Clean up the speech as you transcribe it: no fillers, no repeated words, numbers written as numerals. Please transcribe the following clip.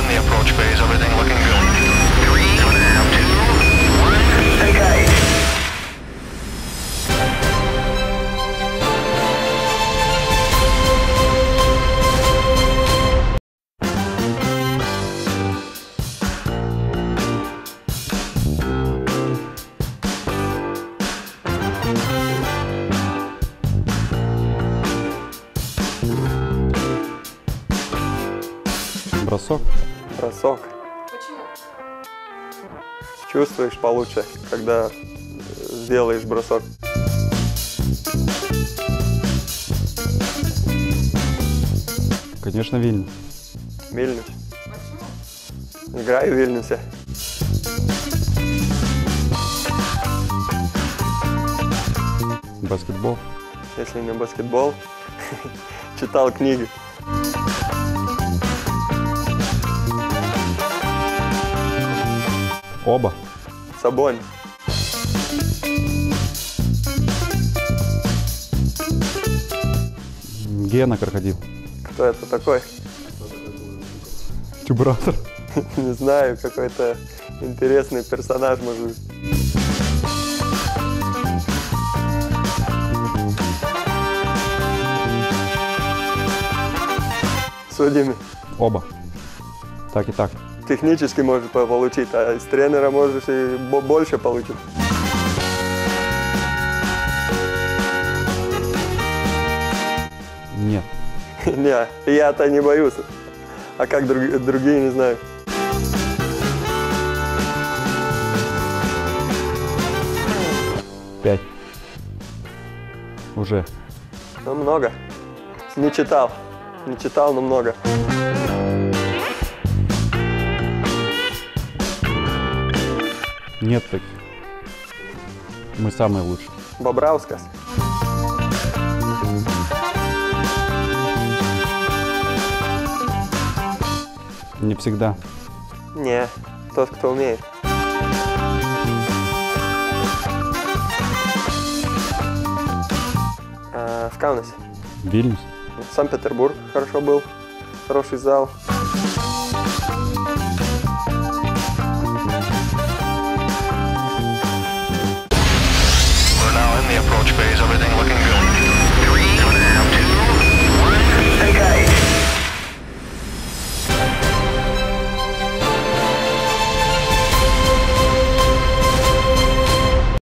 in the approach phase. Everything looking good. 3, 2, 1, take height. Бросок. Бросок. Почему? Чувствуешь получше, когда сделаешь бросок. Конечно, Вильнюс. Вильнюс. Почему? Играю в Вильнюсе. Баскетбол. Если не баскетбол, читал книги. Оба. Сабонь. Гена крокодил. Кто это такой? Тюбратор. Не знаю, какой-то интересный персонаж, может быть. Судьями. Оба. Так и так. Технически можешь получить, а из тренера можешь и больше получить. Нет. Не, я-то не боюсь. А как другие, не знаю. Пять. Уже. Ну, много. Не читал. Не читал, но много. Нет таких. Мы самые лучшие. Бобраускас. Не всегда. Не, тот, кто умеет. В Каунасе. Вильнюс. Санкт-Петербург хорошо был. Хороший зал.